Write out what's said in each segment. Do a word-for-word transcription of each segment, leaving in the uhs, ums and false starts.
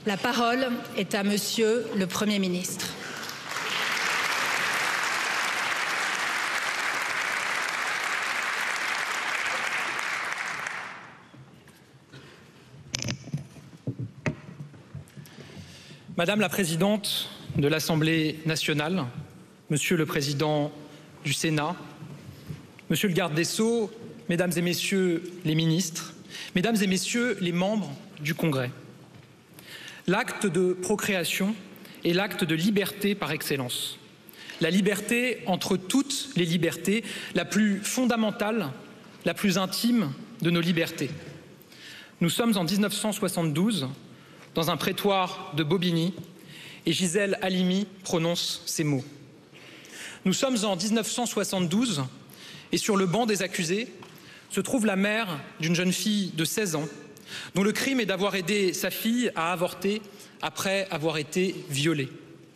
La parole est à Monsieur le Premier ministre. Madame la Présidente de l'Assemblée nationale, Monsieur le Président du Sénat, Monsieur le Garde des Sceaux, Mesdames et Messieurs les ministres, Mesdames et Messieurs les membres du Congrès, l'acte de procréation est l'acte de liberté par excellence. La liberté entre toutes les libertés, la plus fondamentale, la plus intime de nos libertés. Nous sommes en mille neuf cent soixante-douze, dans un prétoire de Bobigny, et Gisèle Halimi prononce ces mots. Nous sommes en mille neuf cent soixante-douze, et sur le banc des accusés se trouve la mère d'une jeune fille de seize ans, dont le crime est d'avoir aidé sa fille à avorter après avoir été violée.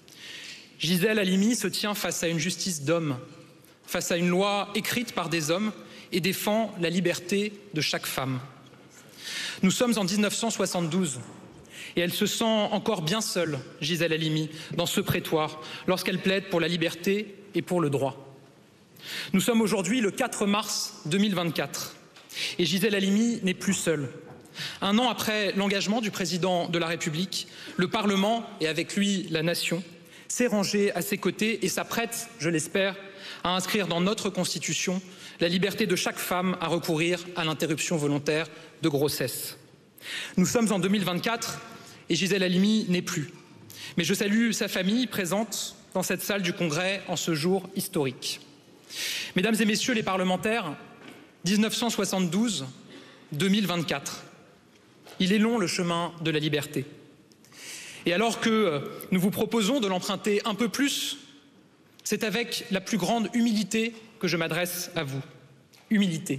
Gisèle Halimi se tient face à une justice d'hommes, face à une loi écrite par des hommes et défend la liberté de chaque femme. Nous sommes en mille neuf cent soixante-douze et elle se sent encore bien seule, Gisèle Halimi, dans ce prétoire, lorsqu'elle plaide pour la liberté et pour le droit. Nous sommes aujourd'hui le quatre mars deux mille vingt-quatre et Gisèle Halimi n'est plus seule. Un an après l'engagement du président de la République, le Parlement et avec lui la nation s'est rangé à ses côtés et s'apprête, je l'espère, à inscrire dans notre Constitution la liberté de chaque femme à recourir à l'interruption volontaire de grossesse. Nous sommes en deux mille vingt-quatre et Gisèle Halimi n'est plus. Mais je salue sa famille présente dans cette salle du Congrès en ce jour historique. Mesdames et Messieurs les parlementaires, mille neuf cent soixante-douze deux mille vingt-quatre, il est long le chemin de la liberté. Et alors que nous vous proposons de l'emprunter un peu plus, c'est avec la plus grande humilité que je m'adresse à vous. Humilité.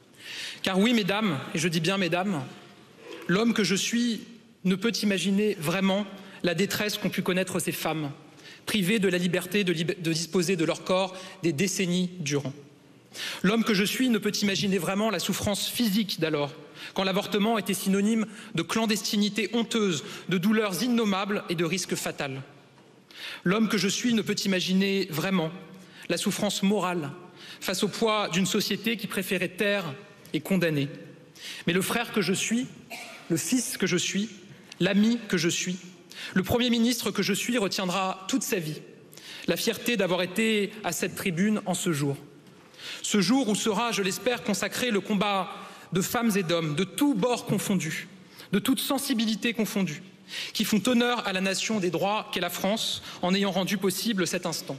Car oui, mesdames, et je dis bien mesdames, l'homme que je suis ne peut imaginer vraiment la détresse qu'ont pu connaître ces femmes, privées de la liberté de, lib- de disposer de leur corps des décennies durant. L'homme que je suis ne peut imaginer vraiment la souffrance physique d'alors, quand l'avortement était synonyme de clandestinité honteuse, de douleurs innommables et de risques fatals. L'homme que je suis ne peut imaginer vraiment la souffrance morale face au poids d'une société qui préférait taire et condamner. Mais le frère que je suis, le fils que je suis, l'ami que je suis, le Premier ministre que je suis retiendra toute sa vie la fierté d'avoir été à cette tribune en ce jour. Ce jour où sera, je l'espère, consacré le combat de femmes et d'hommes, de tous bords confondus, de toute sensibilité confondue, qui font honneur à la nation des droits qu'est la France en ayant rendu possible cet instant.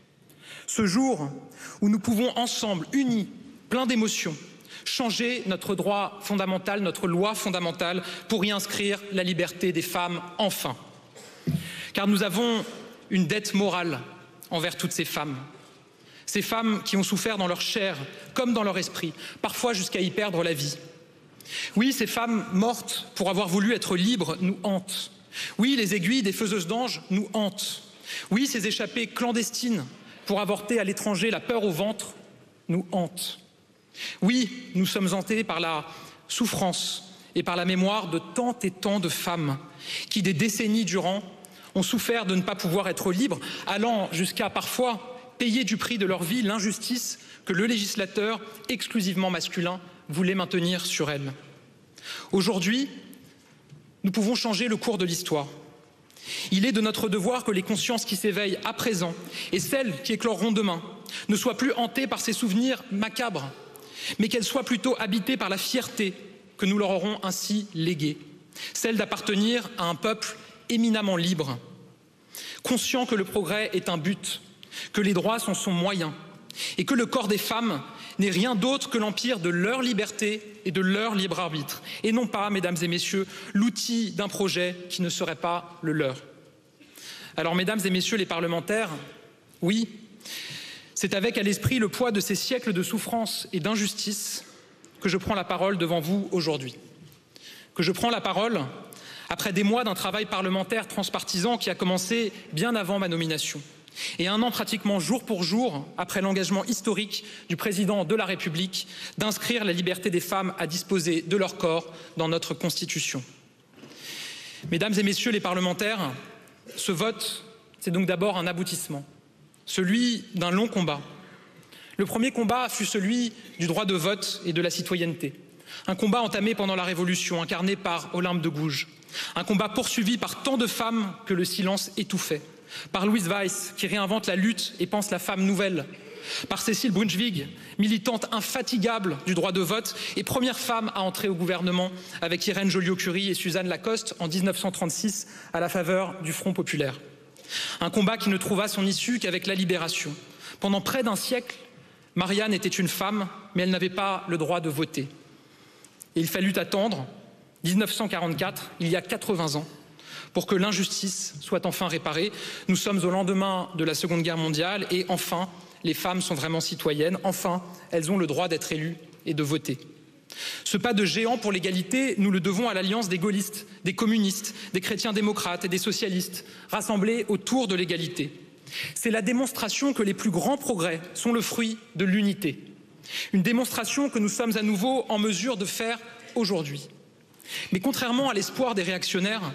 Ce jour où nous pouvons ensemble, unis, pleins d'émotions, changer notre droit fondamental, notre loi fondamentale pour y inscrire la liberté des femmes enfin. Car nous avons une dette morale envers toutes ces femmes. Ces femmes qui ont souffert dans leur chair comme dans leur esprit, parfois jusqu'à y perdre la vie. Oui, ces femmes mortes pour avoir voulu être libres nous hantent. Oui, les aiguilles des faiseuses d'anges nous hantent. Oui, ces échappées clandestines pour avorter à l'étranger, la peur au ventre, nous hantent. Oui, nous sommes hantés par la souffrance et par la mémoire de tant et tant de femmes qui, des décennies durant, ont souffert de ne pas pouvoir être libres, allant jusqu'à parfois payer du prix de leur vie l'injustice que le législateur exclusivement masculin voulait maintenir sur elles. Aujourd'hui, nous pouvons changer le cours de l'histoire. Il est de notre devoir que les consciences qui s'éveillent à présent et celles qui écloreront demain ne soient plus hantées par ces souvenirs macabres, mais qu'elles soient plutôt habitées par la fierté que nous leur aurons ainsi léguée, celle d'appartenir à un peuple éminemment libre, conscient que le progrès est un but, que les droits sont son moyen et que le corps des femmes n'est rien d'autre que l'empire de leur liberté et de leur libre arbitre, et non pas, mesdames et messieurs, l'outil d'un projet qui ne serait pas le leur. Alors, mesdames et messieurs les parlementaires, oui, c'est avec à l'esprit le poids de ces siècles de souffrance et d'injustice que je prends la parole devant vous aujourd'hui. Que je prends la parole après des mois d'un travail parlementaire transpartisan qui a commencé bien avant ma nomination. Et un an pratiquement jour pour jour après l'engagement historique du président de la République d'inscrire la liberté des femmes à disposer de leur corps dans notre Constitution. Mesdames et messieurs les parlementaires, ce vote, c'est donc d'abord un aboutissement, celui d'un long combat. Le premier combat fut celui du droit de vote et de la citoyenneté. Un combat entamé pendant la Révolution, incarné par Olympe de Gouges. Un combat poursuivi par tant de femmes que le silence étouffait. Par Louise Weiss, qui réinvente la lutte et pense la femme nouvelle. Par Cécile Brunschvig, militante infatigable du droit de vote et première femme à entrer au gouvernement avec Irène Joliot-Curie et Suzanne Lacoste en mille neuf cent trente-six à la faveur du Front populaire. Un combat qui ne trouva son issue qu'avec la libération. Pendant près d'un siècle, Marianne était une femme, mais elle n'avait pas le droit de voter. Et il fallut attendre mille neuf cent quarante-quatre, il y a quatre-vingts ans, pour que l'injustice soit enfin réparée. Nous sommes au lendemain de la Seconde Guerre mondiale et enfin, les femmes sont vraiment citoyennes. Enfin, elles ont le droit d'être élues et de voter. Ce pas de géant pour l'égalité, nous le devons à l'alliance des gaullistes, des communistes, des chrétiens démocrates et des socialistes, rassemblés autour de l'égalité. C'est la démonstration que les plus grands progrès sont le fruit de l'unité. Une démonstration que nous sommes à nouveau en mesure de faire aujourd'hui. Mais contrairement à l'espoir des réactionnaires,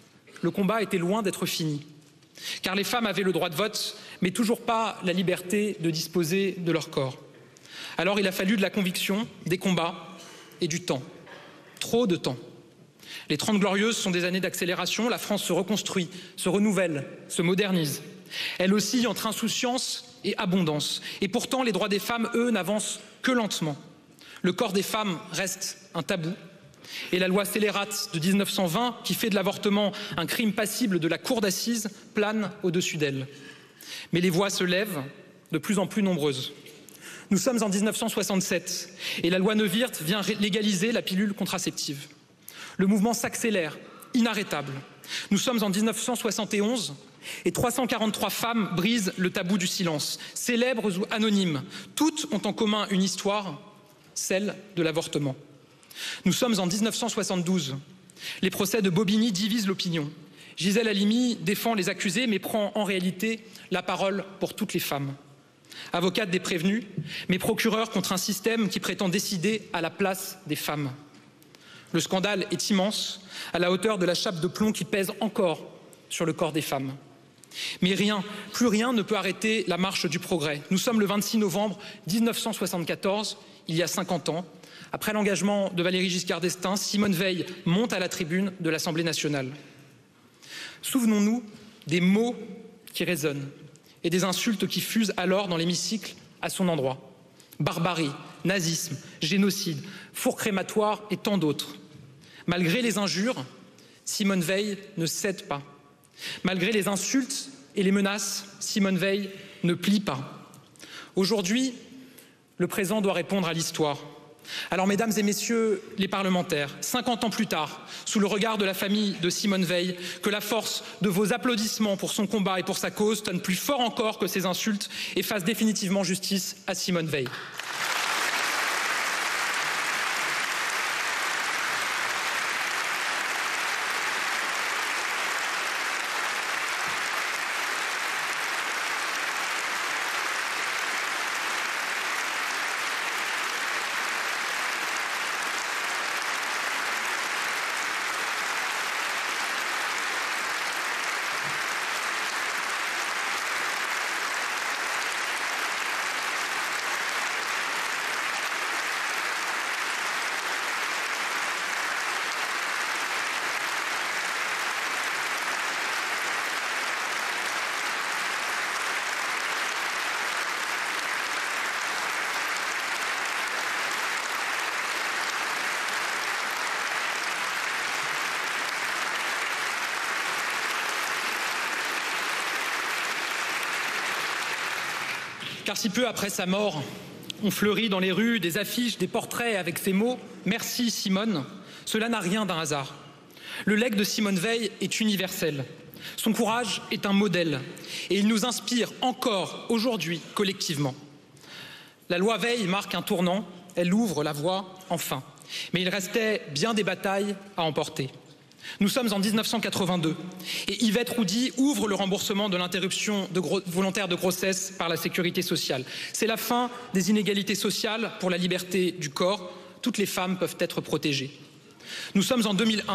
le combat était loin d'être fini. Car les femmes avaient le droit de vote, mais toujours pas la liberté de disposer de leur corps. Alors il a fallu de la conviction, des combats et du temps. Trop de temps. Les Trente Glorieuses sont des années d'accélération. La France se reconstruit, se renouvelle, se modernise. Elle oscille entre insouciance et abondance. Et pourtant, les droits des femmes, eux, n'avancent que lentement. Le corps des femmes reste un tabou. Et la loi scélérate de mille neuf cent vingt, qui fait de l'avortement un crime passible de la cour d'assises, plane au-dessus d'elle. Mais les voix se lèvent, de plus en plus nombreuses. Nous sommes en mille neuf cent soixante-sept et la loi Neuwirth vient légaliser la pilule contraceptive. Le mouvement s'accélère, inarrêtable. Nous sommes en mille neuf cent soixante et onze et trois cent quarante-trois femmes brisent le tabou du silence. Célèbres ou anonymes, toutes ont en commun une histoire, celle de l'avortement. Nous sommes en mille neuf cent soixante-douze. Les procès de Bobigny divisent l'opinion. Gisèle Halimi défend les accusés mais prend en réalité la parole pour toutes les femmes. Avocate des prévenus, mais procureur contre un système qui prétend décider à la place des femmes. Le scandale est immense, à la hauteur de la chape de plomb qui pèse encore sur le corps des femmes. Mais rien, plus rien ne peut arrêter la marche du progrès. Nous sommes le vingt-six novembre mille neuf cent soixante-quatorze, il y a cinquante ans. Après l'engagement de Valéry Giscard d'Estaing, Simone Veil monte à la tribune de l'Assemblée nationale. Souvenons-nous des mots qui résonnent et des insultes qui fusent alors dans l'hémicycle à son endroit. Barbarie, nazisme, génocide, four crématoire et tant d'autres. Malgré les injures, Simone Veil ne cède pas. Malgré les insultes et les menaces, Simone Veil ne plie pas. Aujourd'hui, le présent doit répondre à l'histoire. Alors, mesdames et messieurs les parlementaires, cinquante ans plus tard, sous le regard de la famille de Simone Veil, que la force de vos applaudissements pour son combat et pour sa cause tonne plus fort encore que ces insultes et fasse définitivement justice à Simone Veil. Car si peu après sa mort, on fleurit dans les rues des affiches, des portraits avec ces mots « Merci Simone », cela n'a rien d'un hasard. Le legs de Simone Veil est universel. Son courage est un modèle et il nous inspire encore aujourd'hui collectivement. La loi Veil marque un tournant, elle ouvre la voie enfin. Mais il restait bien des batailles à emporter. Nous sommes en mille neuf cent quatre-vingt-deux et Yvette Roudy ouvre le remboursement de l'interruption de volontaire de grossesse par la sécurité sociale. C'est la fin des inégalités sociales pour la liberté du corps. Toutes les femmes peuvent être protégées. Nous sommes en deux mille un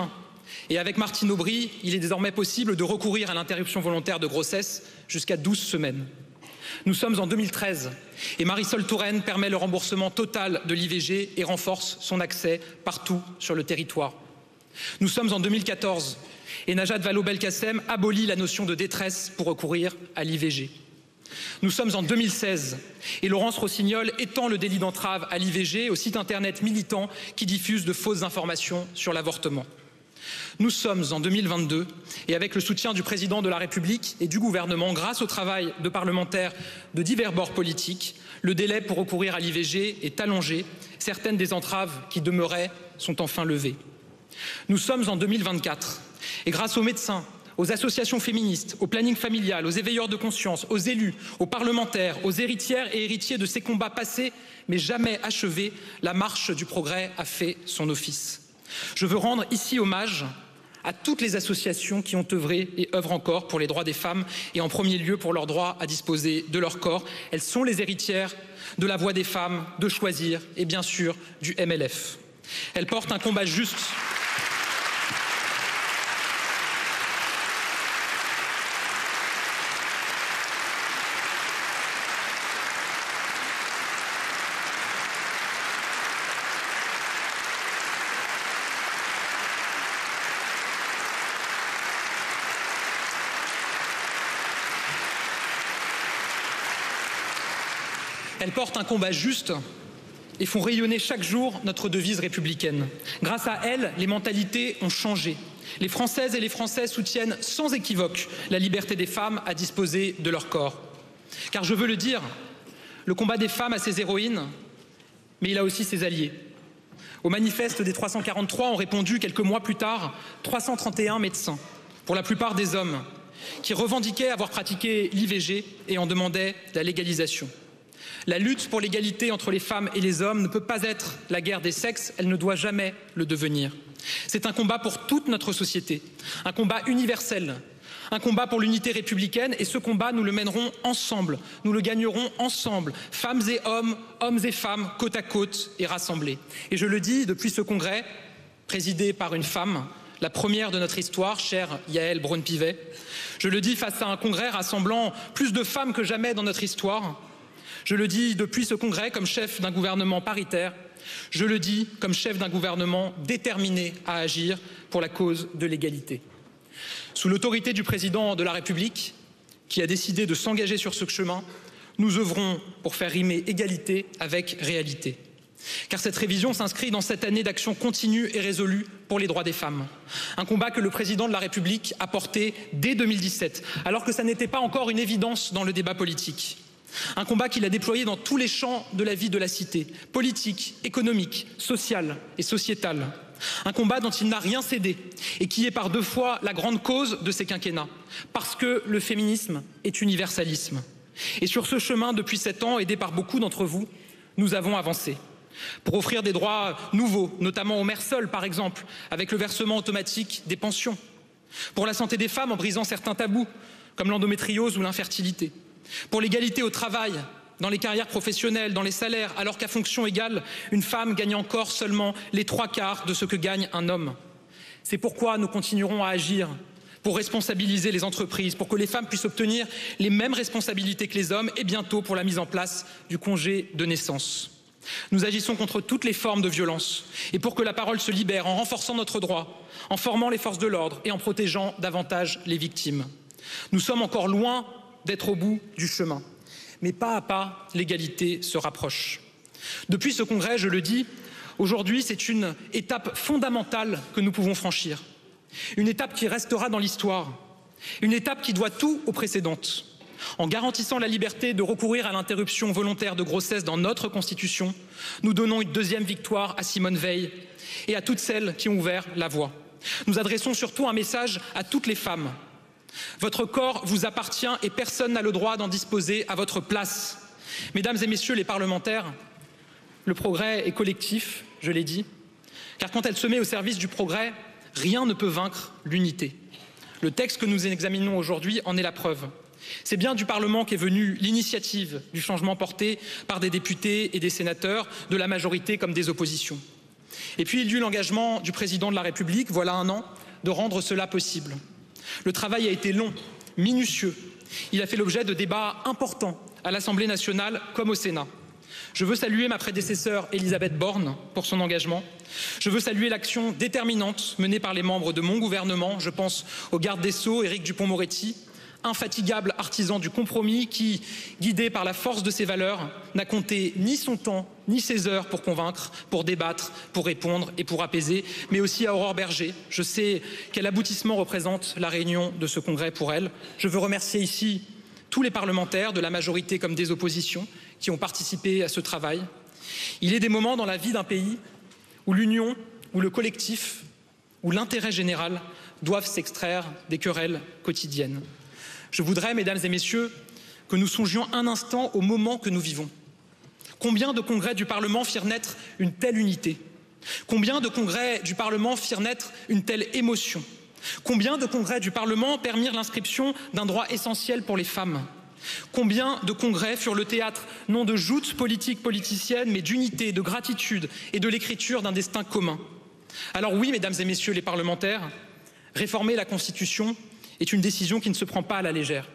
Et avec Martine Aubry, il est désormais possible de recourir à l'interruption volontaire de grossesse jusqu'à douze semaines. Nous sommes en deux mille treize et Marisol Touraine permet le remboursement total de l'I V G et renforce son accès partout sur le territoire. Nous sommes en deux mille quatorze et Najat Vallaud-Belkacem abolit la notion de détresse pour recourir à l'I V G. Nous sommes en deux mille seize et Laurence Rossignol étend le délit d'entrave à l'I V G au site internet militant qui diffuse de fausses informations sur l'avortement. Nous sommes en deux mille vingt-deux et avec le soutien du président de la République et du gouvernement, grâce au travail de parlementaires de divers bords politiques, le délai pour recourir à l'I V G est allongé. Certaines des entraves qui demeuraient sont enfin levées. Nous sommes en deux mille vingt-quatre et grâce aux médecins, aux associations féministes, au planning familial, aux éveilleurs de conscience, aux élus, aux parlementaires, aux héritières et héritiers de ces combats passés mais jamais achevés, la marche du progrès a fait son office. Je veux rendre ici hommage à toutes les associations qui ont œuvré et œuvrent encore pour les droits des femmes et en premier lieu pour leur droit à disposer de leur corps. Elles sont les héritières de la voix des femmes, de choisir et bien sûr du M L F. Elles portent un combat juste. Elles portent un combat juste et font rayonner chaque jour notre devise républicaine. Grâce à elles, les mentalités ont changé. Les Françaises et les Français soutiennent sans équivoque la liberté des femmes à disposer de leur corps. Car je veux le dire, le combat des femmes a ses héroïnes, mais il a aussi ses alliés. Au manifeste des trois cent quarante-trois ont répondu quelques mois plus tard trois cent trente et un médecins, pour la plupart des hommes, qui revendiquaient avoir pratiqué l'I V G et en demandaient la légalisation. La lutte pour l'égalité entre les femmes et les hommes ne peut pas être la guerre des sexes, elle ne doit jamais le devenir. C'est un combat pour toute notre société, un combat universel, un combat pour l'unité républicaine et ce combat, nous le mènerons ensemble, nous le gagnerons ensemble, femmes et hommes, hommes et femmes, côte à côte et rassemblés. Et je le dis, depuis ce congrès, présidé par une femme, la première de notre histoire, chère Yaël Braun-Pivet, je le dis face à un congrès rassemblant plus de femmes que jamais dans notre histoire. Je le dis depuis ce congrès comme chef d'un gouvernement paritaire, je le dis comme chef d'un gouvernement déterminé à agir pour la cause de l'égalité. Sous l'autorité du président de la République, qui a décidé de s'engager sur ce chemin, nous œuvrons pour faire rimer égalité avec réalité. Car cette révision s'inscrit dans cette année d'action continue et résolue pour les droits des femmes. Un combat que le président de la République a porté dès deux mille dix-sept, alors que ça n'était pas encore une évidence dans le débat politique. Un combat qu'il a déployé dans tous les champs de la vie de la cité, politique, économique, social et sociétal. Un combat dont il n'a rien cédé et qui est par deux fois la grande cause de ces quinquennats, parce que le féminisme est universalisme. Et sur ce chemin, depuis sept ans, aidé par beaucoup d'entre vous, nous avons avancé. Pour offrir des droits nouveaux, notamment aux mères seules par exemple, avec le versement automatique des pensions. Pour la santé des femmes en brisant certains tabous, comme l'endométriose ou l'infertilité. Pour l'égalité au travail, dans les carrières professionnelles, dans les salaires, alors qu'à fonction égale, une femme gagne encore seulement les trois quarts de ce que gagne un homme. C'est pourquoi nous continuerons à agir pour responsabiliser les entreprises, pour que les femmes puissent obtenir les mêmes responsabilités que les hommes et bientôt pour la mise en place du congé de naissance. Nous agissons contre toutes les formes de violence et pour que la parole se libère en renforçant notre droit, en formant les forces de l'ordre et en protégeant davantage les victimes. Nous sommes encore loin d'être au bout du chemin. Mais pas à pas, l'égalité se rapproche. Depuis ce congrès, je le dis, aujourd'hui, c'est une étape fondamentale que nous pouvons franchir. Une étape qui restera dans l'histoire. Une étape qui doit tout aux précédentes. En garantissant la liberté de recourir à l'interruption volontaire de grossesse dans notre Constitution, nous donnons une deuxième victoire à Simone Veil et à toutes celles qui ont ouvert la voie. Nous adressons surtout un message à toutes les femmes. Votre corps vous appartient et personne n'a le droit d'en disposer à votre place. Mesdames et messieurs les parlementaires, le progrès est collectif, je l'ai dit, car quand elle se met au service du progrès, rien ne peut vaincre l'unité. Le texte que nous examinons aujourd'hui en est la preuve. C'est bien du Parlement qu'est venue l'initiative du changement porté par des députés et des sénateurs, de la majorité comme des oppositions. Et puis il y eut l'engagement du président de la République, voilà un an, de rendre cela possible. Le travail a été long, minutieux. Il a fait l'objet de débats importants à l'Assemblée nationale comme au Sénat. Je veux saluer ma prédécesseur Elisabeth Borne pour son engagement. Je veux saluer l'action déterminante menée par les membres de mon gouvernement. Je pense au garde des Sceaux, Éric Dupond-Moretti, infatigable artisan du compromis qui, guidé par la force de ses valeurs, n'a compté ni son temps ni ses heures pour convaincre, pour débattre, pour répondre et pour apaiser, mais aussi à Aurore Berger. Je sais quel aboutissement représente la réunion de ce congrès pour elle. Je veux remercier ici tous les parlementaires, de la majorité comme des oppositions, qui ont participé à ce travail. Il est des moments dans la vie d'un pays où l'union, où le collectif, où l'intérêt général doivent s'extraire des querelles quotidiennes. Je voudrais, mesdames et messieurs, que nous songions un instant au moment que nous vivons. Combien de congrès du Parlement firent naître une telle unité? Combien de congrès du Parlement firent naître une telle émotion? Combien de congrès du Parlement permirent l'inscription d'un droit essentiel pour les femmes? Combien de congrès furent le théâtre non de joutes politiques politiciennes, mais d'unité, de gratitude et de l'écriture d'un destin commun? Alors oui, mesdames et messieurs les parlementaires, réformer la Constitution est une décision qui ne se prend pas à la légère.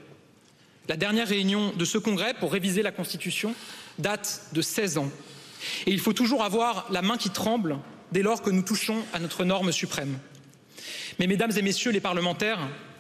La dernière réunion de ce congrès pour réviser la Constitution date de seize ans. Et il faut toujours avoir la main qui tremble dès lors que nous touchons à notre norme suprême. Mais mesdames et messieurs les parlementaires,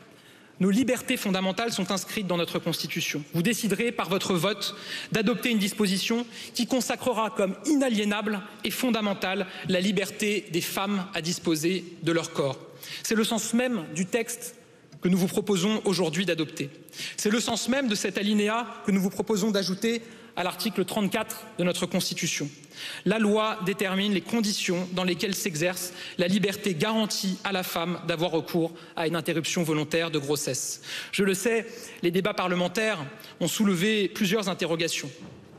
nos libertés fondamentales sont inscrites dans notre Constitution. Vous déciderez par votre vote d'adopter une disposition qui consacrera comme inaliénable et fondamentale la liberté des femmes à disposer de leur corps. C'est le sens même du texte que nous vous proposons aujourd'hui d'adopter. C'est le sens même de cet alinéa que nous vous proposons d'ajouter à l'article trente-quatre de notre Constitution. La loi détermine les conditions dans lesquelles s'exerce la liberté garantie à la femme d'avoir recours à une interruption volontaire de grossesse. Je le sais, les débats parlementaires ont soulevé plusieurs interrogations.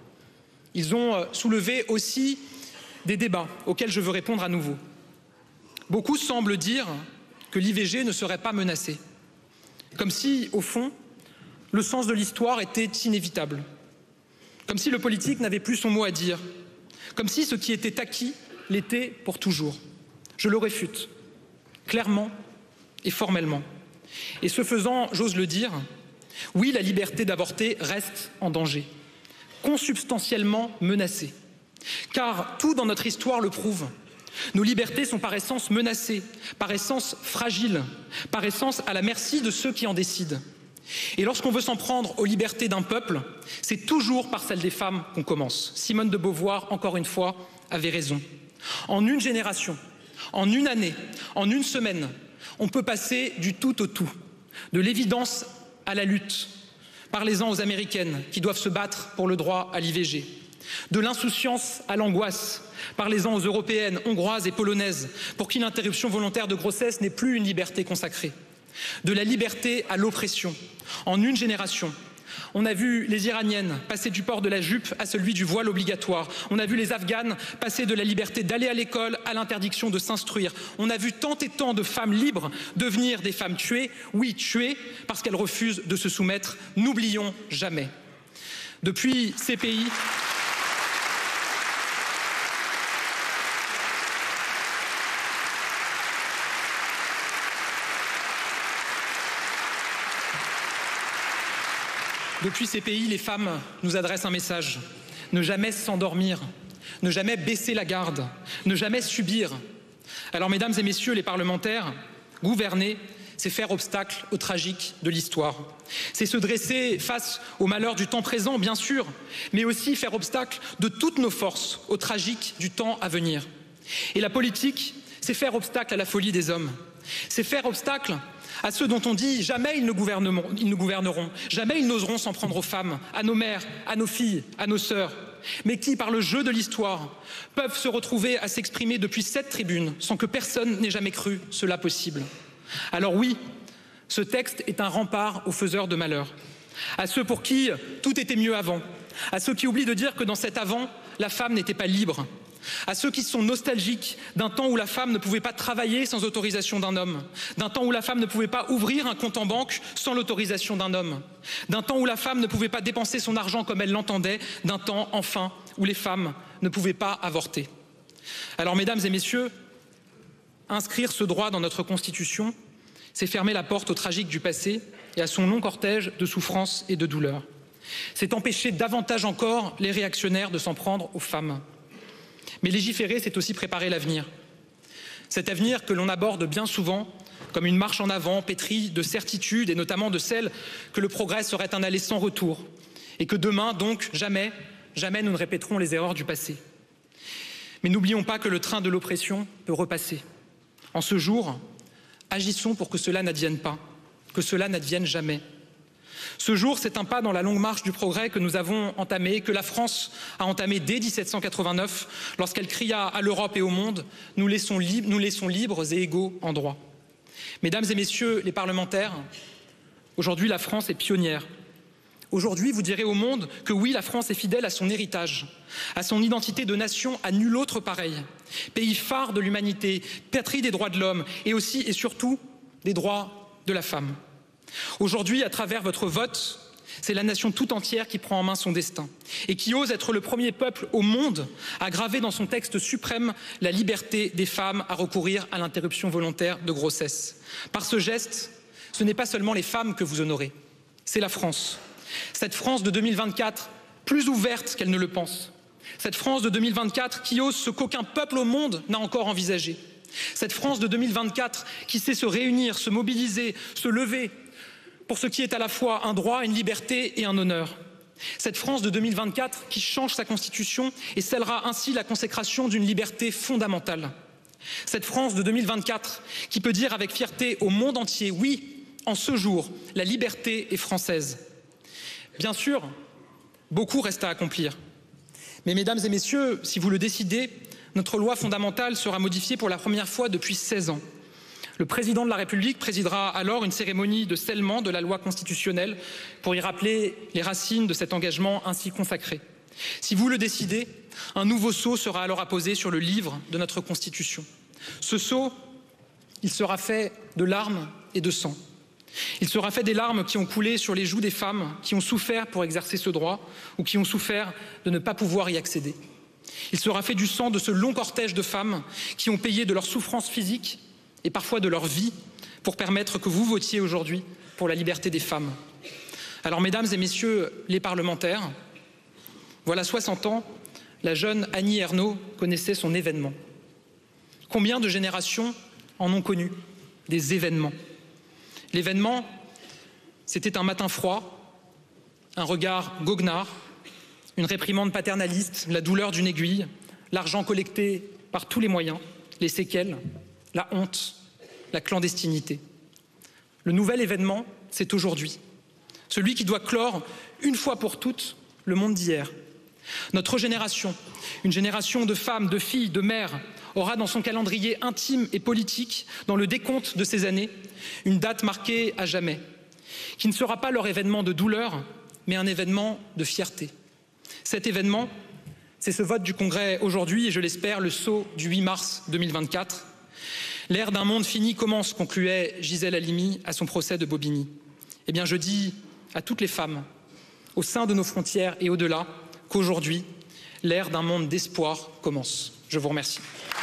Ils ont soulevé aussi des débats auxquels je veux répondre à nouveau. Beaucoup semblent dire que l'I V G ne serait pas menacée, comme si, au fond, le sens de l'histoire était inévitable, comme si le politique n'avait plus son mot à dire, comme si ce qui était acquis l'était pour toujours. Je le réfute, clairement et formellement. Et ce faisant, j'ose le dire, oui, la liberté d'avorter reste en danger, consubstantiellement menacée, car tout dans notre histoire le prouve. Nos libertés sont par essence menacées, par essence fragiles, par essence à la merci de ceux qui en décident. Et lorsqu'on veut s'en prendre aux libertés d'un peuple, c'est toujours par celle des femmes qu'on commence. Simone de Beauvoir, encore une fois, avait raison. En une génération, en une année, en une semaine, on peut passer du tout au tout, de l'évidence à la lutte. Parlez-en aux Américaines qui doivent se battre pour le droit à l'I V G. De l'insouciance à l'angoisse. Parlez-en aux Européennes, Hongroises et Polonaises, pour qui l'interruption volontaire de grossesse n'est plus une liberté consacrée. De la liberté à l'oppression. En une génération, on a vu les Iraniennes passer du port de la jupe à celui du voile obligatoire. On a vu les Afghanes passer de la liberté d'aller à l'école à l'interdiction de s'instruire. On a vu tant et tant de femmes libres devenir des femmes tuées. Oui, tuées parce qu'elles refusent de se soumettre. N'oublions jamais. Depuis ces pays... Depuis ces pays, les femmes nous adressent un message. Ne jamais s'endormir, ne jamais baisser la garde, ne jamais subir. Alors, mesdames et messieurs les parlementaires, gouverner, c'est faire obstacle au tragique de l'histoire. C'est se dresser face aux malheurs du temps présent, bien sûr, mais aussi faire obstacle de toutes nos forces au tragique du temps à venir. Et la politique, c'est faire obstacle à la folie des hommes. C'est faire obstacle à ceux dont on dit jamais ils ne gouverneront, ils ne gouverneront, jamais ils n'oseront s'en prendre aux femmes, à nos mères, à nos filles, à nos sœurs, mais qui, par le jeu de l'histoire, peuvent se retrouver à s'exprimer depuis cette tribune sans que personne n'ait jamais cru cela possible. Alors oui, ce texte est un rempart aux faiseurs de malheur, à ceux pour qui tout était mieux avant, à ceux qui oublient de dire que dans cet avant, la femme n'était pas libre, à ceux qui sont nostalgiques d'un temps où la femme ne pouvait pas travailler sans autorisation d'un homme, d'un temps où la femme ne pouvait pas ouvrir un compte en banque sans l'autorisation d'un homme, d'un temps où la femme ne pouvait pas dépenser son argent comme elle l'entendait, d'un temps, enfin, où les femmes ne pouvaient pas avorter. Alors, mesdames et messieurs, Inscrire ce droit dans notre Constitution, c'est fermer la porte au tragique du passé et à son long cortège de souffrances et de douleurs. C'est empêcher davantage encore les réactionnaires de s'en prendre aux femmes. Mais légiférer, c'est aussi préparer l'avenir. Cet avenir que l'on aborde bien souvent comme une marche en avant pétrie de certitudes et notamment de celle que le progrès serait un aller sans retour et que demain, donc, jamais, jamais nous ne répéterons les erreurs du passé. Mais n'oublions pas que le train de l'oppression peut repasser. En ce jour, agissons pour que cela n'advienne pas, que cela n'advienne jamais. Ce jour, c'est un pas dans la longue marche du progrès que nous avons entamé, que la France a entamé dès mille sept cent quatre-vingt-neuf, lorsqu'elle cria à l'Europe et au monde, nous laissons, lib- nous laissons libres et égaux en droit. Mesdames et messieurs les parlementaires, aujourd'hui la France est pionnière. Aujourd'hui, vous direz au monde que oui, la France est fidèle à son héritage, à son identité de nation, à nul autre pareil. Pays phare de l'humanité, patrie des droits de l'homme et aussi et surtout des droits de la femme. Aujourd'hui, à travers votre vote, c'est la nation tout entière qui prend en main son destin et qui ose être le premier peuple au monde à graver dans son texte suprême la liberté des femmes à recourir à l'interruption volontaire de grossesse. Par ce geste, ce n'est pas seulement les femmes que vous honorez, c'est la France. Cette France de deux mille vingt-quatre, plus ouverte qu'elle ne le pense. Cette France de deux mille vingt-quatre qui ose ce qu'aucun peuple au monde n'a encore envisagé. Cette France de deux mille vingt-quatre qui sait se réunir, se mobiliser, se lever pour ce qui est à la fois un droit, une liberté et un honneur. Cette France de deux mille vingt-quatre qui change sa constitution et scellera ainsi la consécration d'une liberté fondamentale. Cette France de deux mille vingt-quatre qui peut dire avec fierté au monde entier, oui, en ce jour, la liberté est française. Bien sûr, beaucoup reste à accomplir. Mais mesdames et messieurs, si vous le décidez, notre loi fondamentale sera modifiée pour la première fois depuis seize ans. Le président de la République présidera alors une cérémonie de scellement de la loi constitutionnelle pour y rappeler les racines de cet engagement ainsi consacré. Si vous le décidez, un nouveau sceau sera alors apposé sur le livre de notre Constitution. Ce sceau, il sera fait de larmes et de sang. Il sera fait des larmes qui ont coulé sur les joues des femmes qui ont souffert pour exercer ce droit ou qui ont souffert de ne pas pouvoir y accéder. Il sera fait du sang de ce long cortège de femmes qui ont payé de leur souffrance physique et parfois de leur vie pour permettre que vous votiez aujourd'hui pour la liberté des femmes. Alors, mesdames et messieurs les parlementaires, voilà soixante ans, la jeune Annie Ernaux connaissait son événement. Combien de générations en ont connu des événements? L'événement, c'était un matin froid, un regard goguenard, une réprimande paternaliste, la douleur d'une aiguille, l'argent collecté par tous les moyens, les séquelles, la honte, la clandestinité. Le nouvel événement, c'est aujourd'hui, celui qui doit clore une fois pour toutes le monde d'hier. Notre génération, une génération de femmes, de filles, de mères, aura dans son calendrier intime et politique, dans le décompte de ces années, une date marquée à jamais, qui ne sera pas leur événement de douleur, mais un événement de fierté. Cet événement, c'est ce vote du Congrès aujourd'hui et je l'espère le sceau du huit mars deux mille vingt-quatre. L'ère d'un monde fini commence, concluait Gisèle Halimi à son procès de Bobigny. Eh bien, je dis à toutes les femmes, au sein de nos frontières et au-delà, qu'aujourd'hui, l'ère d'un monde d'espoir commence. Je vous remercie.